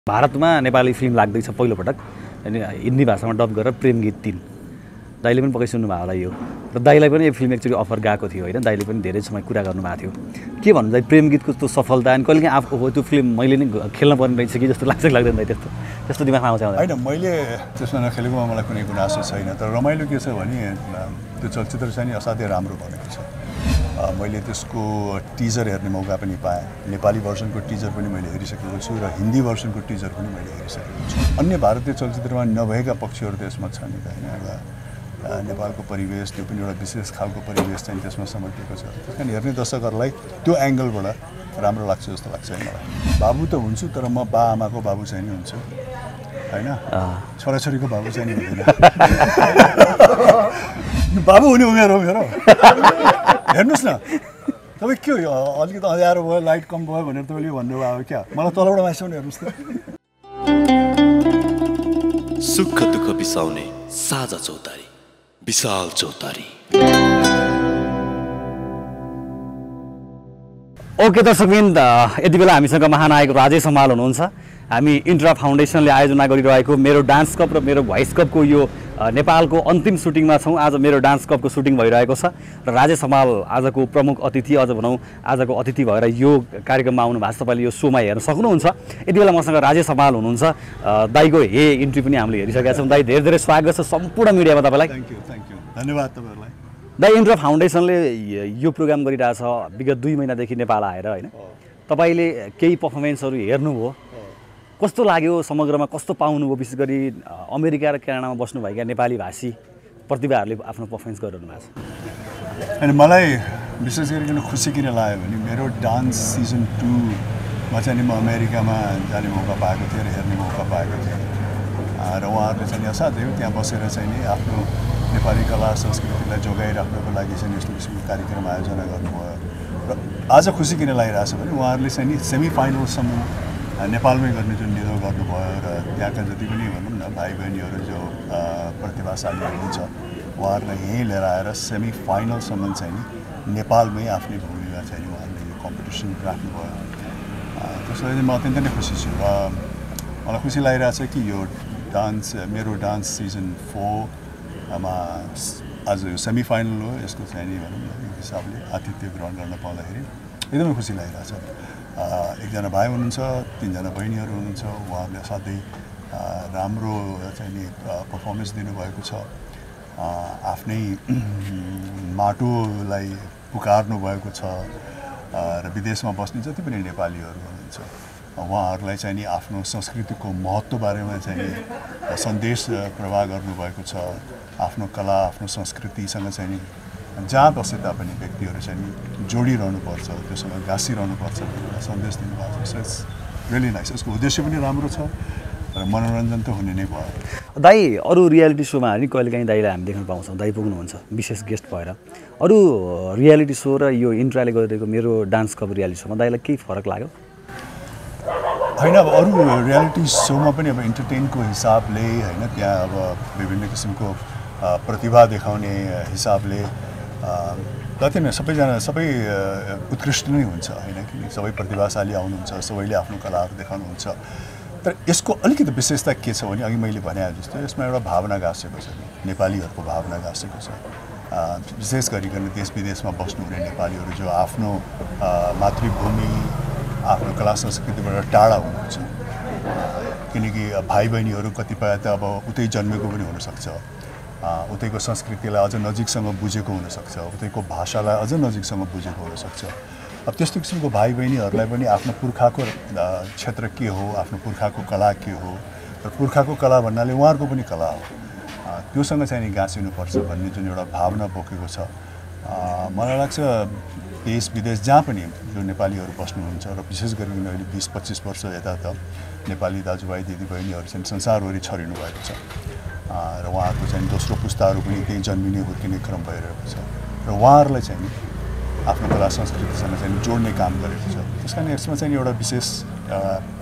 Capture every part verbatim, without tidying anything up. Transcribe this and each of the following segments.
भारतमा नेपाली फिल्म लाग्दैछ पहिलो पटक अनि हिन्दी भाषामा डब गरेर प्रेम गीत तीन दाइले पनि पक्कै सुन्नुभयो होला यो र दाइलाई पनि यो फिल्म एक्चुअली अफर गएको थियो हैन दाइले पनि धेरै समय कुरा गर्नुभएको थियो के भन्नु दाइ प्रेम गीतको त्यो सफलता अनि कहिले काहीँ आफू त्यो फिल्म मैले नै खेल्न पर्ने रहेछ कि जस्तो लाग्छ लाग्दैन दाइ त्यस्तो त्यस्तो दिमागमा आउँछ हैन मैले त्यसमा नखेलेकोमा मलाई कुनै गुनासो छैन तर रमाइलो के छ भने त्यो चलचित्र चाहिँ नि असाध्यै राम्रो बनेको छ मैले त्यसको टिजर हेर्ने मौका पनि पाएँ नेपाली भर्सनको टिजर पनि मैले हेरिसकेको छु र हिन्दी भर्सनको टिजर पनि मैले हेरिसकेको छु अन्य भारतीय चलचित्रमा नभएका पक्षहरू त्यसमा छन् हैन एउटा नेपालको परिवेश त्यो पनि एउटा विशेष खालको परिवेश चाहिँ त्यसमा समर्पिएको छ त्यसकारण हेर्ने दर्शकहरूलाई त्यो एंगलबाट राम्रो लाग्छ जस्तो लाग्छ मलाई बाबु त हुन्छु तर म बा आमाको बाबु चाहिँ नि हुन्छु हैन छोराछोरीको बाबु चाहिँ नि हुँदैन बाबु हुने उमेर हो मेरो हेर्नुस् न तपाईँ के हो अलिकति अँध्यारो भयो लाइट कम भयो भनेर तपाईँले भन्नुभयो अब क्या मलाई तलबाट माइसौँ हेर्नुस् त सुख दुःख बिसाउने साझा चौतारी विशाल चौतारी। ओके दर्शकवृन्द यति बेला हामीसँग महानायक राजेश हमाल हुनुहुन्छ हामी इन्ट्रा फाउन्डेसनले आयोजना गरिरहेको मेरो डान्स कप र मेरो भोइस कपको यो नेपालको अन्तिम सुटिङमा छौँ आज मेरो डान्स कपको सुटिङ भइरहेको छ र राजेश हमाल आजको प्रमुख अतिथि अझ भनौँ आजको अतिथि भएर यो कार्यक्रममा आउनु भएको छ तपाईँले यो सोमा हेर्न सक्नुहुन्छ यति बेला मसँग राजेश हमाल हुनुहुन्छ दाइको हे इन्ट्री पनि हामीले हेरिसकेका छौँ दाइ धेरै धेरै स्वागत छ सम्पूर्ण मिडियामा तपाईँलाई थ्याङ्क यू थ्याङ्क यू धन्यवाद तपाईँहरूलाई दाइ इन्ट्रा फाउन्डेसनले यो प्रोग्राम गरिरहेछ विगत दुई महिनादेखि नेपाल आएर होइन तपाईँले केही पर्फर्मेन्सहरू हेर्नुभयो कस्तो लाग्यो समग्रमा कस्तो पाउनुभयो विशेष गरी अमेरिका र क्यानाडामा बस्नुभएका नेपाली भाषी प्रतिभाहरूले आफ्नो पर्फर्मेन्स गरिरहनु भएको छ अनि मलाई विशेष गरिकन खुसी किन लाग्यो भने मेरो डान्स सिजन टूमा चाहिँ नि म अमेरिकामा जाने मौका पाएको थिएँ र हेर्ने मौका पाएको थिएँ र उहाँहरूले चाहिँ असाध्यै त्यहाँ बसेर चाहिँ नि आफ्नो नेपाली कला संस्कृतिलाई जोगाइराख्नको लागि चाहिँ यस्तो किसिमको कार्यक्रम आयोजना गर्नुभयो र आज खुसी किन लागिरहेछ भने उहाँहरूले चाहिँ नि सेमी फाइनलसम्म नेपालमै गर्ने जुन निर्णय गर्नुभयो र त्यहाँका जति पनि भनौँ न भाइ बहिनीहरू जो प्रतिभाशालीहरू हुन्छ उहाँहरूलाई यहीँ लिएर आएर सेमी फाइनलसम्म चाहिँ नि नेपालमै आफ्नै भूमिमा चाहिँ उहाँहरूले यो कम्पिटिसन राख्नुभयो त्यसको लागि म अत्यन्तै नै खुसी छु र मलाई खुसी लागिरहेछ कि यो डान्स मेरो डान्स सिजन फोरमा आज यो सेमी फाइनल हो यसको चाहिँ नि भनौँ न यो हिसाबले आतिथ्य ग्रहण गर्न पाउँदाखेरि एकदमै खुसी लागिरहेछ एकजना भाइ हुनुहुन्छ तीनजना बहिनीहरू हुनुहुन्छ उहाँहरूले असाध्यै राम्रो चाहिँ नि पर्फर्मेन्स दिनुभएको छ आफ्नै माटोलाई पुकार्नु भएको छ र विदेशमा बस्ने जति पनि नेपालीहरू हुनुहुन्छ उहाँहरूलाई चाहिँ नि आफ्नो संस्कृतिको महत्त्व बारेमा चाहिँ नि सन्देश प्रवाह गर्नुभएको छ आफ्नो कला आफ्नो संस्कृतिसँग चाहिँ नि जहाँ बसे तापनि व्यक्तिहरू चाहिँ जोडिरहनुपर्छ त्योसँग गाँसिरहनुपर्छ भन्ने सन्देश दिनुभएको छ इट्स रियली नाइस यसको उद्देश्य पनि राम्रो छ र मनोरञ्जन त हुने नै भयो दाइ अरू रियालिटी सोमा नि कहिलेकाहीँ दाइलाई हामी देख्न पाउँछौँ दाइ पुग्नुहुन्छ विशेष गेस्ट भएर अरू रियालिटी सो र यो इन्ट्राले गरिरहेको मेरो डान्स कप रियालिटी सोमा दाइलाई केही फरक लाग्यो होइन अब अरू रियालिटी सोमा पनि अब इन्टरटेनको हिसाबले होइन त्यहाँ अब विभिन्न किसिमको प्रतिभा देखाउने हिसाबले जति नै सबैजना सबै उत्कृष्ट नै हुन्छ होइन कि सबै प्रतिभाशाली आउनुहुन्छ सबैले आफ्नो कलाहरू देखाउनुहुन्छ तर यसको अलिकति विशेषता के छ भने अघि मैले भने जस्तो यसमा एउटा भावना गाँसेको छ नेपालीहरूको भावना गाँसेको छ विशेष गरिकन देश विदेशमा बस्नुहुने नेपालीहरू जो आफ्नो मातृभूमि आफ्नो कला संस्कृतिबाट टाढा हुनुहुन्छ किनकि भाइ बहिनीहरू कतिपय त अब उतै जन्मेको पनि हुनसक्छ उतैको संस्कृतिलाई अझ नजिकसँग बुझेको हुनसक्छ उतैको भाषालाई अझ नजिकसँग बुझेको हुनसक्छ अब त्यस्तो किसिमको भाइ बहिनीहरूलाई पनि आफ्नो पुर्खाको क्षेत्र के हो आफ्नो पुर्खाको कला के हो र पुर्खाको कला भन्नाले उहाँहरूको पनि कला हो त्योसँग चाहिँ नि गाँसिनुपर्छ भन्ने जुन एउटा भावना बोकेको छ मलाई लाग्छ देश विदेश जहाँ पनि जो नेपालीहरू बस्नुहुन्छ र विशेष गरिकन अहिले बिस पच्चिस वर्ष यता त नेपाली दाजुभाइ दिदीबहिनीहरू चाहिँ संसारभरि छरिनु भएको छ र उहाँहरूको चाहिँ दोस्रो पुस्ताहरू पनि त्यही जन्मिने हुर्किने क्रम भइरहेको छ र उहाँहरूलाई चाहिँ आफ्नो कला संस्कृतिसँग चाहिँ जोड्ने काम गरेको छ त्यस कारण यसमा चाहिँ एउटा विशेष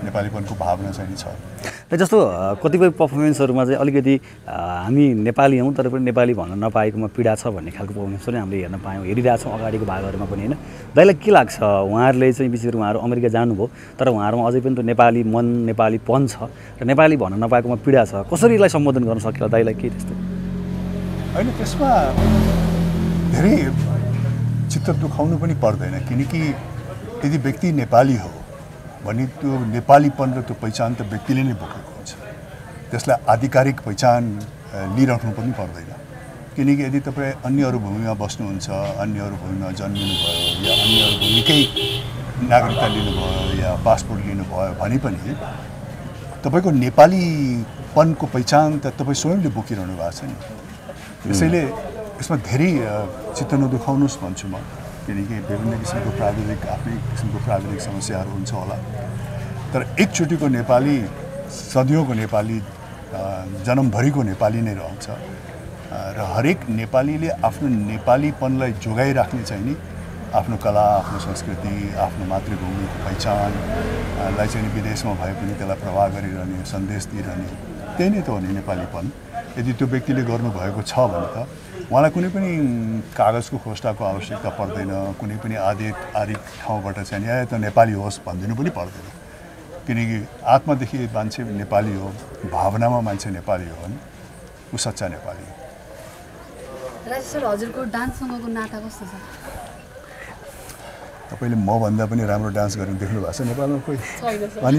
नेपालीपनको भावना चाहिँ छ। र जस्तो कतिपय पर्फर्मेन्सहरूमा चाहिँ अलिकति हामी नेपाली हौँ तर पनि नेपाली भन्न नपाएकोमा पीडा छ भन्ने खालको पर्फर्मेन्सहरू हामीले हेर्न पायौँ, हेरिरहेछौँ अगाडिको भागहरूमा पनि होइन। दाइलाई के लाग्छ, उहाँहरूले चाहिँ विशेष गरी उहाँहरू अमेरिका जानुभयो तर उहाँहरूमा अझै पनि त नेपाली मन नेपालीपन छ र नेपाली भन्न नपाएकोमा पीडा छ, कसरी यसलाई सम्बोधन गर्न सक्यो दाइलाई के त्यस्तो? होइन, त्यसमा धेरै चित्त दुखाउनु पनि पर्दैन, किनकि यदि व्यक्ति नेपाली हो भने त्यो नेपालीपन र त्यो पहिचान त व्यक्तिले नै बोकेको हुन्छ, त्यसलाई आधिकारिक पहिचान लिइराख्नु पनि पर्दैन। किनकि यदि तपाईँ अन्य अरू भूमिमा बस्नुहुन्छ, अन्य अरू भूमिमा जन्मिनुभयो या अन्य अरू भूमिकै नागरिकता लिनुभयो या पासपोर्ट लिनुभयो भने पनि तपाईँको नेपालीपनको पहिचान त तपाईँ स्वयंले बोकिरहनु भएको छ नि। त्यसैले यसमा धेरै चित्त नदुखाउनुहोस् भन्छु म, किनकि विभिन्न किसिमको प्राविधिक आफ्नै किसिमको प्राविधिक समस्याहरू हुन्छ होला, तर एकचोटिको नेपाली सदियोंको नेपाली जन्मभरिको नेपाली नै रहन्छ र हरेक नेपालीले आफ्नो नेपालीपनलाई जोगाइराख्ने चाहिँ नि आफ्नो कला, आफ्नो संस्कृति, आफ्नो मातृभूमिको पहिचानलाई चाहिँ विदेशमा भए पनि त्यसलाई प्रवाह गरिरहने, सन्देश दिइरहने, त्यही नै त हो नि नेपालीपन। यदि त्यो व्यक्तिले गर्नुभएको छ भने त उहाँलाई कुनै पनि कागजको खोस्टाको आवश्यकता पर्दैन, कुनै पनि आधिक आधिक ठाउँबाट चाहिँ ए त नेपाली होस् भनिदिनु पनि पर्दैन, किनकि आत्मादेखि मान्छे नेपाली हो, भावनामा मान्छे नेपाली हो भने ऊ सच्चा नेपाली हो। राजेश सर, हजुरको डान्ससँगको नाता कस्तो छ? तपाईँले मभन्दा पनि राम्रो डान्स गरेर देख्नु भएको छ नेपालमा कोही? अनि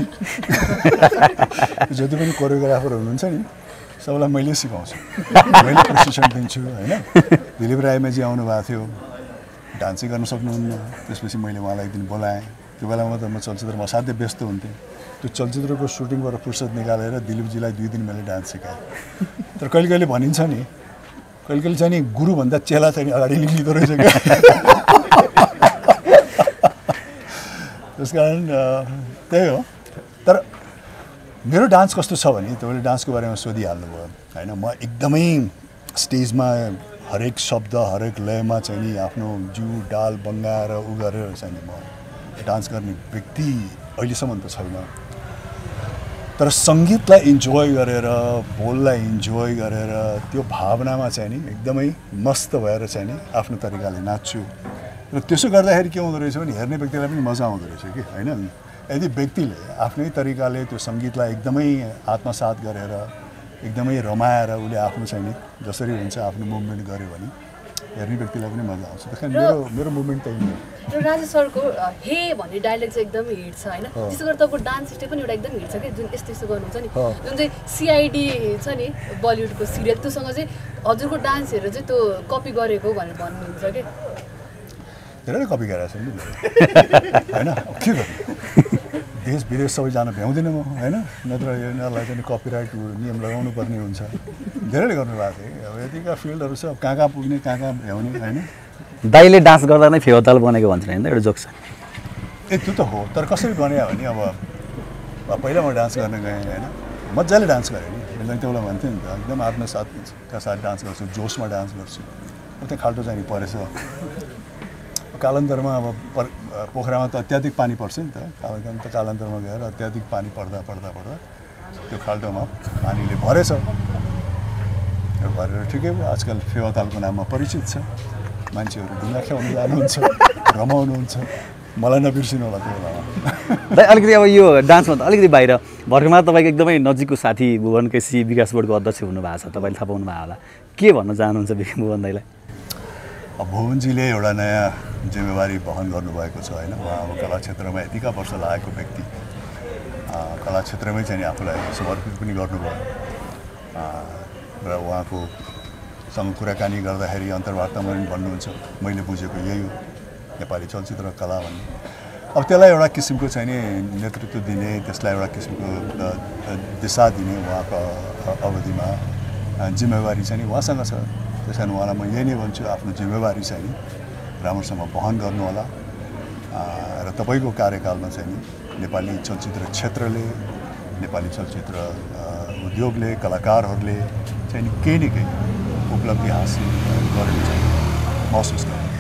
जति पनि कोरियोग्राफर हुनुहुन्छ नि सबैलाई मैले सिकाउँछु, मैले प्रशिक्षण दिन्छु होइन। दिलीप राईमाझी आउनु भएको थियो, डान्सै गर्न सक्नुहुन्न, त्यसपछि मैले उहाँलाई एक दिन बोलाएँ। त्यो बेलामा त म चलचित्रमा असाध्यै व्यस्त हुन्थेँ, त्यो चलचित्रको सुटिङबाट फुर्सद निकालेर दिलीपजीलाई दुई दिन मैले डान्स सिकाएँ। तर कहिले कहिले भनिन्छ नि, कहिले कहिले चाहिँ नि गुरुभन्दा चेला चाहिँ अगाडि लिँदो रहेछ क्या। त्यस कारण त्यही हो। तर मेरो डान्स कस्तो छ भने तपाईँले डान्सको बारेमा सोधिहाल्नुभयो होइन, म एकदमै स्टेजमा हरेक शब्द हरेक लयमा चाहिँ नि आफ्नो जिउ डाल बङ्गाएर उ गरेर चाहिँ नि म डान्स गर्ने व्यक्ति अहिलेसम्म त छैन। तर सङ्गीतलाई इन्जोय गरेर, बोललाई इन्जोय गरेर, त्यो भावनामा चाहिँ नि एकदमै मस्त भएर चाहिँ नि आफ्नो तरिकाले नाच्छु र त्यसो गर्दाखेरि के हुँदो रहेछ भने हेर्ने व्यक्तिलाई पनि मजा आउँदो रहेछ कि होइन। यदि व्यक्तिले आफ्नै तरिकाले त्यो सङ्गीतलाई एकदमै आत्मसात गरेर एकदमै रमाएर उसले आफ्नो चाहिँ नि जसरी हुन्छ आफ्नो मुभमेन्ट गर्यो भने हेर्ने व्यक्तिलाई पनि मजा आउँछ। त्यस कारण मेरो मेरो मुभमेन्ट त्यही हो। र राजेश सरको हे भन्ने डायलग चाहिँ एकदम हिट छ होइन, त्यसो गरेर तपाईँको डान्स स्टेप पनि एउटा एकदम हिट छ कि, जुन यस्तो यस्तो गर्नुहुन्छ नि, जुन चाहिँ सिआइडी छ नि बलिउडको सिरियल, त्योसँग चाहिँ हजुरको डान्स हेरेर चाहिँ त्यो कपी गरेको भनेर भन्नुहुन्छ कि? धेरै कपी गरेको छ नि होइन, के गर्नु, देश विदेश सबै जान भ्याउँदिनँ म होइन, नत्र यिनीहरूलाई चाहिँ कपिराइट नियम लगाउनु पर्ने हुन्छ। धेरैले गर्नुभएको थियो, अब यतिका फिल्डहरू छ, कहाँ कहाँ पुग्ने कहाँ कहाँ भ्याउने होइन। दाइले डान्स गर्दा नै फेवाताल बनेको भन्छ नि एउटा जोक छ। ए त्यो त हो, तर कसरी बन्यो भने अब पहिला म डान्स गर्न गएँ होइन, मजाले डान्स गरेँ नि, मैले त्यो बेला भन्थेँ नि त एकदम आत्मसाथका साथ डान्स गर्छु, जोसमा डान्स गर्छु। त्यहाँ खाल्टो चाहिँ परेछ। कालान्तरमा अब पर पोखरामा त अत्याधिक पानी पर्छ नि त, कालान्तरमा त कालान्तरमा गएर अत्याधिक पानी पर्दा पर्दा पर्दा त्यो खाल्टोमा पानीले भरेछ। भरेर ठिकै भयो, आजकल फेवातालको नाममा परिचित छ, मान्छेहरू ढुङ्गा खेल्न जानुहुन्छ, रमाउनुहुन्छ, मलाई नबिर्सिनु होला त्यो बेलामा। दाइ अलिकति अब यो डान्समा त अलिकति बाहिर भर्खरमा तपाईँको एकदमै नजिकको साथी भुवन केसी विकास बोर्डको अध्यक्ष हुनुभएको छ, तपाईँले थाहा पाउनु भयो होला, के भन्न चाहनुहुन्छ भुवन दाइलाई? अब भुवनजीले एउटा नयाँ जिम्मेवारी वहन गर्नुभएको छ होइन, उहाँ अब कला क्षेत्रमा यतिका वर्ष लागेको व्यक्ति, कला क्षेत्रमै चाहिँ आफूलाई समर्पित पनि गर्नुभयो र उहाँको सँग कुराकानी गर्दाखेरि अन्तर्वार्तामा पनि भन्नुहुन्छ, मैले बुझेको यही हो नेपाली चलचित्र कला भन्ने। अब त्यसलाई एउटा किसिमको चाहिँ नि नेतृत्व दिने, त्यसलाई एउटा किसिमको दिशा दिने उहाँको अवधिमा जिम्मेवारी चाहिँ नि उहाँसँग छ। त्यस कारण उहाँलाई म यही नै भन्छु, आफ्नो जिम्मेवारी चाहिँ नि राम्रोसँग वहन गर्नु होला र तपाईँको कार्यकालमा चाहिँ नि नेपाली चलचित्र क्षेत्रले, नेपाली चलचित्र उद्योगले, कलाकारहरूले चाहिँ नि केही न केही उपलब्धि हासिल गरेको चाहिँ महसुस गर्नु।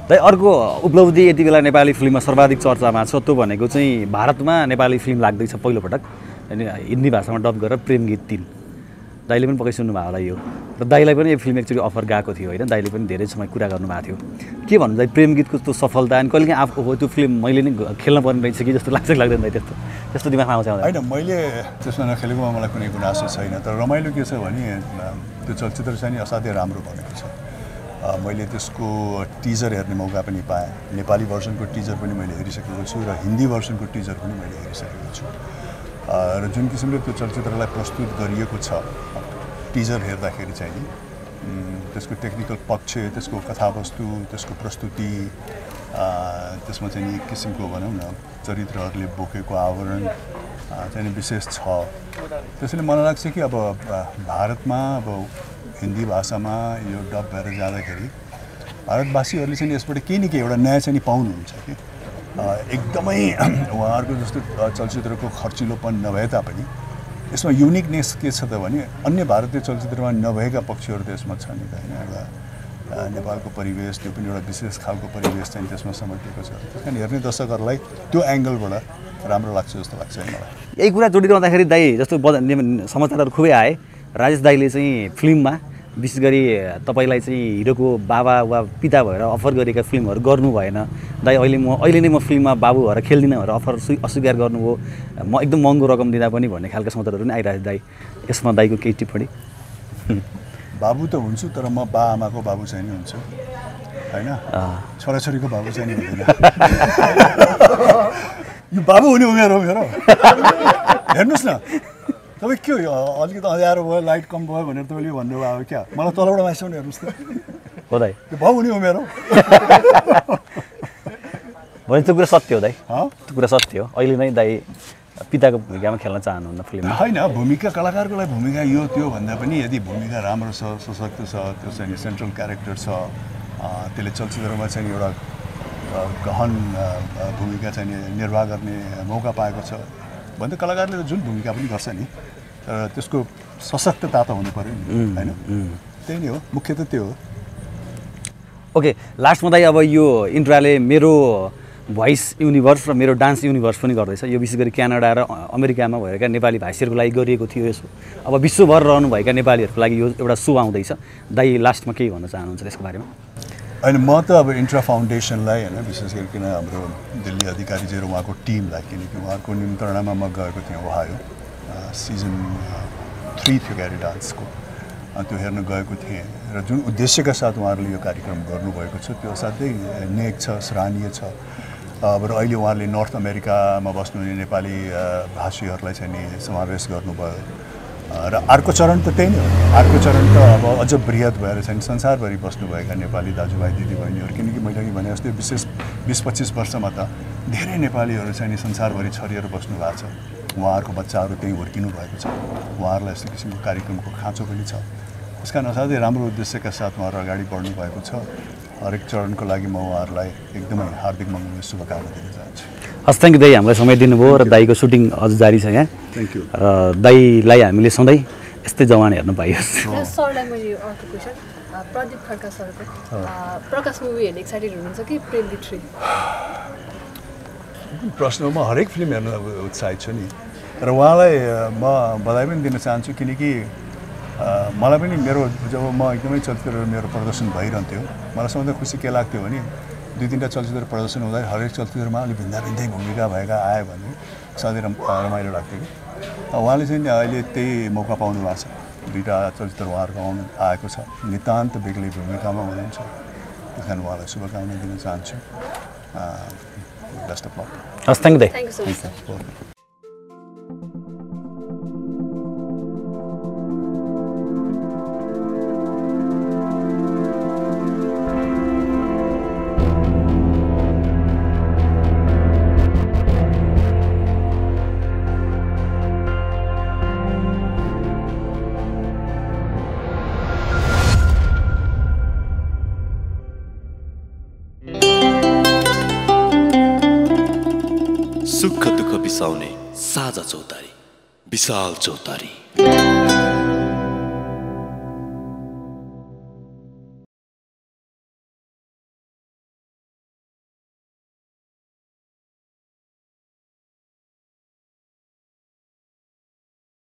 दाइ अर्को उपलब्धि यति बेला नेपाली फिल्ममा सर्वाधिक चर्चामा छ त्यो भनेको चाहिँ भारतमा नेपाली फिल्म लाग्दैछ पहिलोपटक अनि हिन्दी भाषामा डब गरेर प्रेम गीत तीन दाइले पनि पक्कै सुन्नुभयो होला यो र दाइलाई पनि यो फिल्म एक्चुअली अफर गएको थियो होइन दाइले पनि धेरै समय कुरा गर्नुभएको थियो के भन्नु दाइ प्रेम गीतको त्यो सफलता अनि कहिले काहीँ आफू हो त्यो फिल्म मैले नै खेल्न पर्ने रहेछ कि जस्तो लाग्छ कि लाग्दैन दाइ त्यस्तो त्यस्तो दिमागमा आउँछ होइन मैले त्यसमा नखेलेकोमा मलाई कुनै गुनासो छैन तर रमाइलो के छ भने त्यो चलचित्र चाहिँ नि असाध्यै राम्रो बनेको छ मैले त्यसको टिजर हेर्ने मौका पनि पाएँ नेपाली भर्सनको टिजर पनि मैले हेरिसकेको छु र हिन्दी भर्सनको टिजर पनि मैले हेरिसकेको छु र जुन किसिमले त्यो चलचित्रलाई प्रस्तुत गरिएको छ टिजर हेर्दाखेरि चाहिँ नि त्यसको टेक्निकल पक्ष त्यसको कथावस्तु त्यसको प्रस्तुति त्यसमा चाहिँ नि एक किसिमको भनौँ न चरित्रहरूले बोकेको आवरण चाहिँ नि विशेष छ त्यसैले मलाई लाग्छ कि अब भारतमा अब हिन्दी भाषामा यो डब भएर जाँदाखेरि भारतवासीहरूले चाहिँ यसबाट केही न केही एउटा नयाँ चाहिँ नि पाउनुहुन्छ कि एकदमै उहाँहरूको जस्तो चलचित्रको खर्चिलोपन नभए तापनि यसमा युनिकनेस के छ त भने अन्य भारतीय चलचित्रमा नभएका पक्षहरू त यसमा छन् होइन एउटा नेपालको परिवेश त्यो पनि एउटा विशेष खालको परिवेश चाहिँ त्यसमा समेटिएको छ त्यस कारण हेर्ने दर्शकहरूलाई त्यो एङ्गलबाट राम्रो लाग्छ जस्तो लाग्छ मलाई यही कुरा जोडिरहँदाखेरि दाइ जस्तो समाचारहरू खुबै आए राजेश दाइले चाहिँ फिल्ममा विशेष गरी तपाईँलाई चाहिँ हिरोको बाबा वा पिता भएर अफर गरेका फिल्महरू गर्नु भएन दाइ अहिले म अहिले नै म फिल्ममा बाबु भएर खेल्दिनँ भनेर अफर अस्वीकार गर्नुभयो म एकदम महँगो रकम दिँदा पनि भन्ने खालका समाचारहरू पनि आइरहेको दाइ यसमा दाइको केही टिप्पणी बाबु त हुन्छु तर म बा आमाको बाबु चाहिँ नि हुन्छु होइन छोराछोरीको बाबु चाहिँ नि हुँदैन यो बाबु हुने उमेर हो मेरो हेर्नुहोस् न तपाईँ के हो अलिकति अँध्यारो भयो लाइट कम भयो भनेर तपाईँले भन्नुभयो अब क्या मलाई तलबाट मान्छे हेर्नुहोस् त हो दाइ त्यो बाउ हुने उमेर हो भने त्यो कुरा सत्य हो दाइ त्यो कुरा सत्य हो अहिले नै दाइ पिताको भूमिकामा खेल्न चाहनुहुन्न फिल्ममा होइन भूमिका कलाकारको लागि भूमिका यो त्यो भन्दा पनि यदि भूमिका राम्रो छ सशक्त छ त्यो चाहिँ सेन्ट्रल क्यारेक्टर छ त्यसले चलचित्रमा चाहिँ एउटा गहन भूमिका चाहिँ निर्वाह गर्ने मौका पाएको छ भने त कलाकारले जुन भूमिका पनि गर्छ नि तर त्यसको सशक्तता त हुनु पऱ्यो नि होइन त्यही नै हो मुख्य त त्यो हो ओके लास्टमा दाइ अब यो इन्ट्राले मेरो भोइस युनिभर्स र मेरो डान्स युनिभर्स पनि गर्दैछ यो विशेष गरी क्यानाडा र अमेरिकामा भएका नेपाली भाषीहरूको लागि गरिएको थियो यसो अब विश्वभर रहनुभएका नेपालीहरूको लागि यो एउटा सो आउँदैछ दाइ लास्टमा केही भन्न चाहनुहुन्छ त्यसको बारेमा होइन म त अब इन्ट्रा फाउन्डेसनलाई होइन विशेष गरिकन हाम्रो दिल्ली अधिकारीजी र उहाँको टिमलाई किनकि उहाँहरूको निमन्त्रणामा म गएको थिएँ ओहायो सिजन थ्री थियो क्यारी डान्सको त्यो हेर्न गएको थिएँ र जुन उद्देश्यका साथ उहाँहरूले यो कार्यक्रम गर्नुभएको छ त्यो असाध्यै नेक छ सराहनीय छ अब अहिले उहाँहरूले नर्थ अमेरिकामा बस्नुहुने नेपाली भाषीहरूलाई चाहिँ नि समावेश गर्नुभयो र अर्को चरण त त्यही नै हो अर्को चरण त अब अझ बृहत भएर चाहिँ संसारभरि बस्नुभएका नेपाली दाजुभाइ दिदीबहिनीहरू किनकि मैले अघि भने जस्तै विशेष बिस पच्चिस वर्षमा त धेरै नेपालीहरू चाहिँ संसारभरि छरिएर बस्नु भएको छ उहाँहरूको बच्चाहरू त्यहीँ हुर्किनु भएको छ उहाँहरूलाई यस्तो किसिमको कार्यक्रमको खाँचो पनि छ त्यस कारण असाध्यै राम्रो उद्देश्यका साथ उहाँहरू अगाडि बढ्नु भएको छ हरेक चरणको लागि म उहाँहरूलाई एकदमै हार्दिक मङ्गल शुभकामना दिन चाहन्छु हस् थ्याङ्क यू दाइ हामीलाई समय दिनुभयो र दाइको सुटिङ अझ जारी छ यहाँ थ्याङ्क यू र दाइलाई हामीले सधैँ यस्तै जवान हेर्न पाइयोस् सरलाई मैले अर्को क्वेसन प्रदीप खड्का सरको प्रकाश मुभी हेर्ने एक्साइटेड हुनुहुन्छ कि प्रेम गीत थ्री प्रश्नमा हरेक फिल्म हेर्न उत्साहित छु नि र उहाँलाई म बधाई पनि दिन चाहन्छु किनकि मलाई पनि मेरो जब म एकदमै चलचित्र मेरो प्रदर्शन भइरहन्थ्यो मलाई सबभन्दा खुसी के लाग्थ्यो भने दुई तिनवटा चलचित्र प्रदर्शन हुँदा हरेक चलचित्रमा अलिक भिन्दा भिन्दै भूमिका भएका आयो भने साह्रै रमाइलो लाग्थ्यो कि उहाँले चाहिँ अहिले त्यही मौका पाउनु भएको छ दुईवटा चलचित्र उहाँहरूको आउनु आएको छ नितान्त बेग्लै भूमिकामा हुनुहुन्छ त्यस कारण उहाँलाई शुभकामना दिन चाहन्छु बेस्ट अफ लक हस् थ्याङ्क यू दाइ थ्याङ्क यू सो मच सुख दुःख बिसाउने साझा चौतारी विशाल चौतारी।